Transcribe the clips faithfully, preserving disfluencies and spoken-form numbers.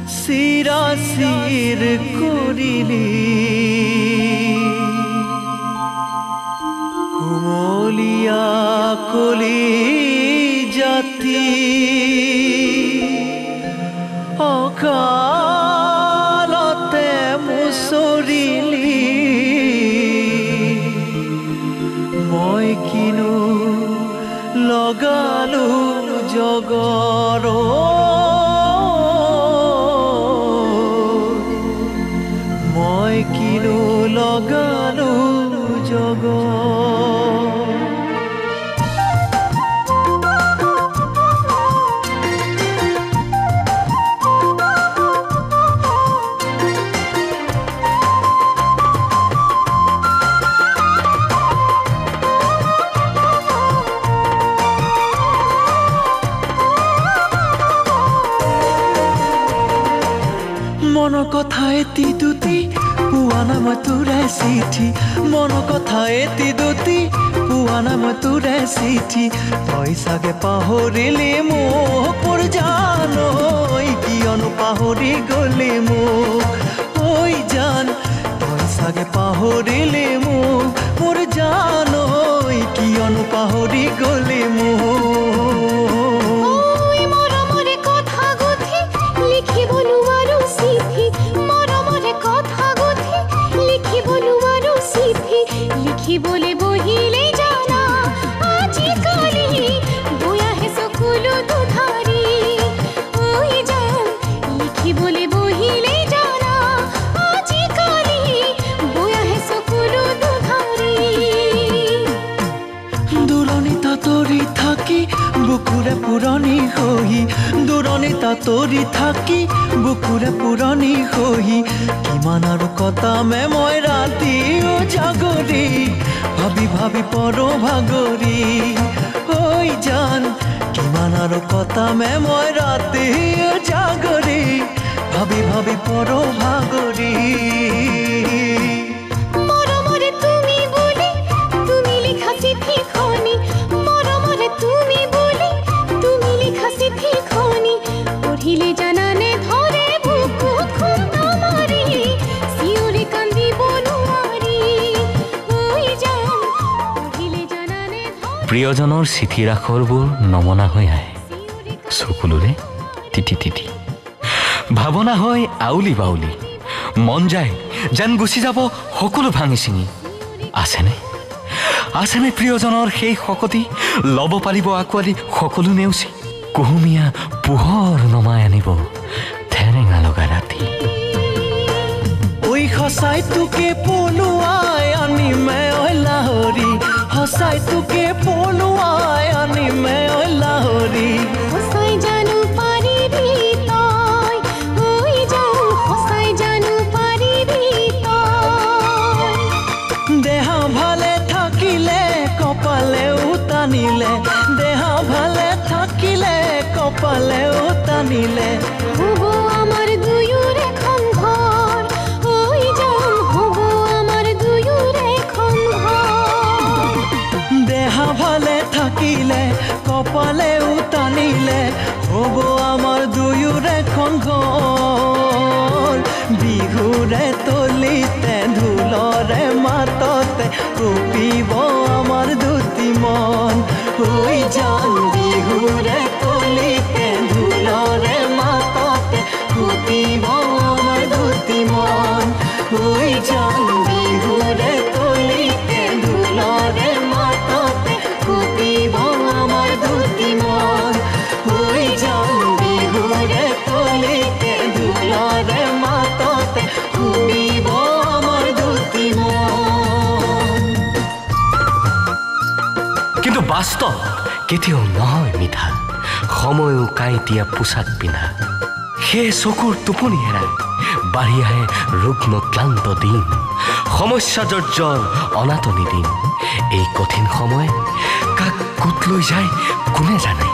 চিৰাচিৰ কৰিলি কুমলীয়া কলি জাতি অকালতে মুচৰিলি মই কিনো লগালো জগৰ মই কিনো লগালো জগৰ মনৰ কথা এটি দুটি পোৱা না মই তোৰে চিঠি মনৰ কথা এটি দুটি পোৱা না মই তোৰে চিঠি তই চাগে পাহৰিলি মোক মোৰ জান ঐ কিয়নো পাহৰি গলি মোক ঐ জান তই চাগে পাহৰিলি মোক মোৰ জান ঐ কিয়নো পাহৰি গলি মোক লিখিবলে বহিলে জানা আজিকালি বয়া হে সকলো দুধাৰি ঐ জান লিখিবলে বহিলে জানা আজিকালি বয়া হে সকলো দুধাৰি দূৰণি তাতৰি থাকি বুকুৰে পুৰণি হৈ দূৰণি তাতৰি থাকি বুকুৰে পুৰণি হৈ কিমান আৰু কটামে মই ৰাতি জাগৰি ভাবি ভাবি পৰ ভাগৰি ঐ জান কিমান আৰু কটামে মই ৰাতি জাগৰি ভাবি ভাবি পৰ ভাগৰি মৰমৰে তুমি বুলি তুমি লিখা চিঠিখনি মৰমৰে তুমি বুলি তুমি লিখা চিঠিখনি পঢ়িলে জানানে ধৰে বুকুত খুন্দা মাৰি চিঞৰি কান্দিব নোৱাৰি ঐ জান পঢ়িলে জানানে প্ৰিয়জনৰ চিঠিৰ আখৰবোৰ নমনা হৈ আহে চকুলোৰে তিতি তিতি ভাৱনা হয় আউলি বাউলি মন যায় যেন গুচি যাব সকলো ভাঙি চিঙি আছেনে আছেনে প্ৰিয়জনৰ সেই শকতি ল'ব পাৰিব আঁকোৱালি সকলো নেওচি কুহুমীয়া পোহৰ নমাই আনিব ঠেৰেঙা লগা ৰাতি ঐ সঁচাই তোকে পলুৱাই আনিমে ঐ লাহৰি সঁচাই তোকে পলুৱাই আনিমে ঐ লাহৰি সঁচাই জানো পাৰিবি তই ঐ জান সঁচাই জানো পাৰিবি তই দেহা ভালে থাকিলে কপালেও টানিলে দেহা ভালে থাকিলে কপালেও টানিলে হ'ব আমাৰ দুয়োৰে এখন ঘৰ ঐ জান হ'ব আমাৰ দুয়োৰে এখন ঘৰ দেহা ভালে থাকিলে কপালেও টানিলে হ'ব আমাৰ দুয়োৰে এখন ঘৰ বিহুৰে তলিতে ঢোলৰে মাততে কঁপিব আমাৰ দুটি মন ঐ জান বিহুৰে তলিতে ঢোলৰে মাততে কঁপিব আমাৰ দুটি মন ঐ জান বিহুৰে তলিতে ঢোলৰে মাততে কঁপিব আমাৰ দুটি মন ঐ জান বিহুৰে তলিতে ঢোলৰে মাততে কঁপিব আমাৰ দুটি মন কিন্তু বাস্তৱ কেতিয়াও নহয় মিঠা সময়ো কাঁইটীয়া পোছাক পিন্ধা সেই চকুৰ টোপনি হেৰাই বাঢ়ি আহে ৰুগ্ন ক্লান্ত দিন সমস্যা জৰ্জৰ অনাটনি দিন এই কঠিন সময় কাক গোট লৈ যায় কোনে জানে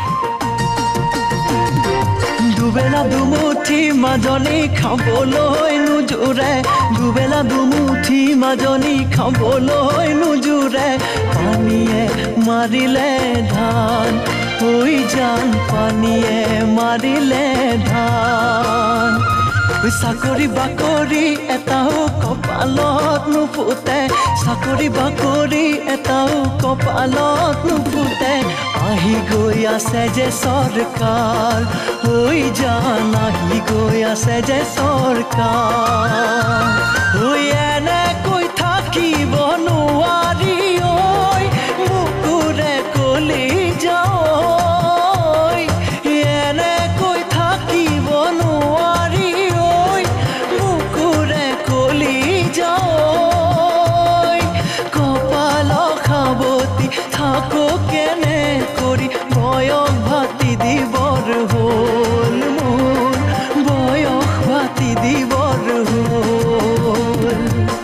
দুবেলা দুমুঠি মাজনী খাবলৈ নোজোৰে দুবেলা দুমুঠি মাজনী খাবলৈ নোজোৰে পানীয়ে মাৰিলে ধান হৈ জান পানীয়ে মাৰিলে ধান চাকৰি বাকৰি এটাও কপালত নুফুটে চাকৰি বাকৰি এটাও কপালত নুফুটে আহি গৈ আছে যে চৰকাৰ হৈ জান আহি গৈ আছে যে চৰকাৰ হৈ এনেকৈ থাকিব নোৱাৰি ঐ বুকুৰে কলি যাওঁ এনেকৈ থাকিব নোৱাৰি ঐ বুকুৰে কলি যাওঁ কপাল খাবতি থাকো কেনে কৰি বয়স ভাতি দিবৰ হ'ল মোৰ বয়স ভাতি দিবৰ হ'ল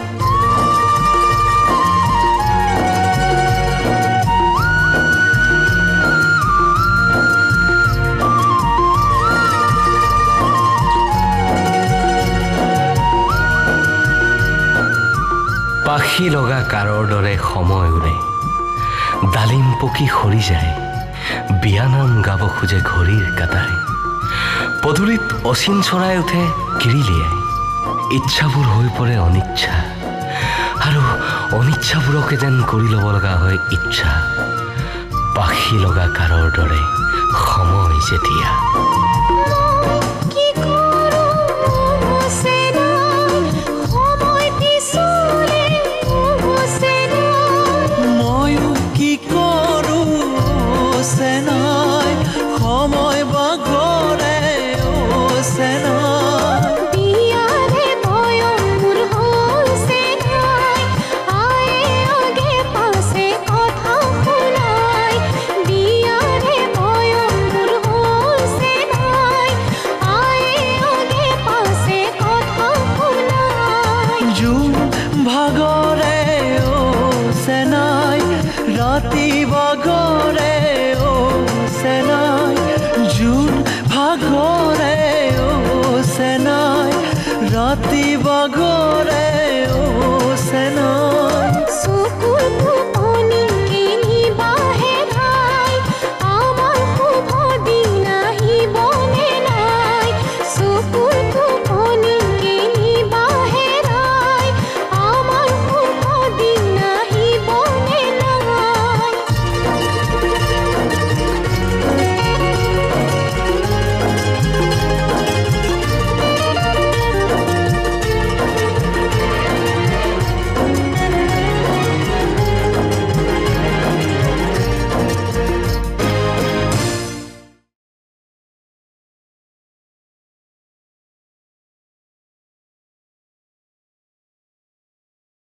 পাখি লগা কাৰৰ দৰে সময় উৰে ডালিম পকি সৰি যায় বিয়ানাম গাব খোজে ঘড়ীৰ কাটাই পদূলিত অচিন চৰাই উঠে কিৰিলিয়াই ইচ্ছাবোৰ হৈ পৰে অনিচ্ছা আৰু অনিচ্ছাবোৰকে যেন কৰি ল'ব লগা হয় ইচ্ছা পাখি লগা কাৰৰ দৰে সময় যেতিয়া সময় বাগৰে ওচেনা বিয়াৰে বয়স মোৰ হৈছে নাই আয়ে আগে পাছে কথা শুনাই বিয়াৰে বয়স মোৰ হৈছে নাই আয়ে আগে পাছে কথা শুনাই জোন ভাগৰে ওচেনাই ৰাতি বাগৰে ওচেনাই জোন ভাগৰে ওচেনাই ৰাতি